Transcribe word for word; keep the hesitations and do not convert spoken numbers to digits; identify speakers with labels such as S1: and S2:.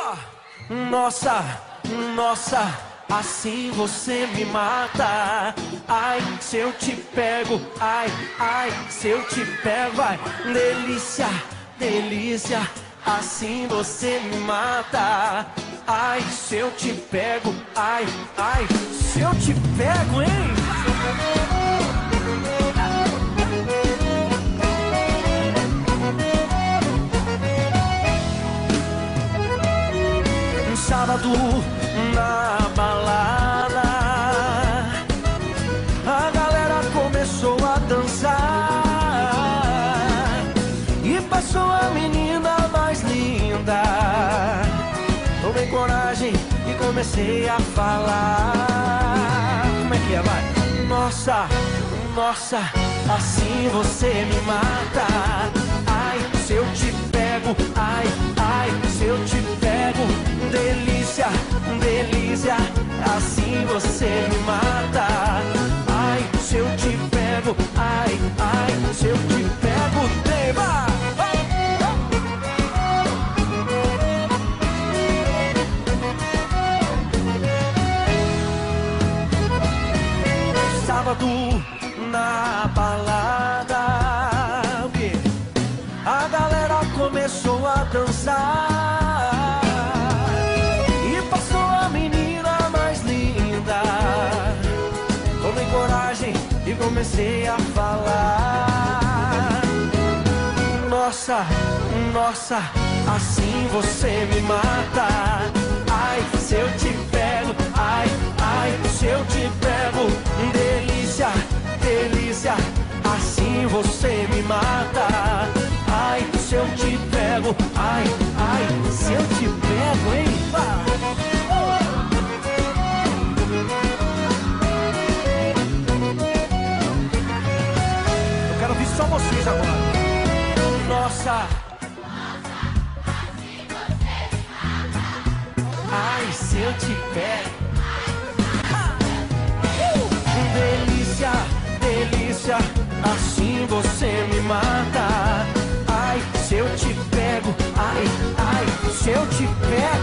S1: Nossa, nossa, assim você me mata. Ai, se eu te pego, ai, ai, se eu te pego, ai, delícia, delícia, assim você me mata. Ai, se eu te pego, ai, ai, se eu te pego, hein? Um sábado na balada, a galera começou a dançar e passou a menina mais linda. Tomei coragem e comecei a falar. Como é que é, vai? Nossa, nossa, assim você me mata. Ai, se eu te pego, ai, ai, se eu te pego, delícia, delícia, assim você me mata. Ai, se eu te pego, ai, ai, se eu te pego, tema. Sábado na balada, a galera começou a dançar e passou a menina mais linda. Tomei coragem e comecei a falar. Nossa, nossa, assim você me mata. Ai, se eu te pego, ai, ai, se eu te pego, delícia, delícia, assim você me mata. Ai, se eu te pego, ai, ai, se eu te pego, hein? Eu quero ouvir só vocês agora. Nossa, ai, se eu te pego, delícia, delícia, assim você me mata. Ai, se eu te pego, ai, ai, se eu te pego.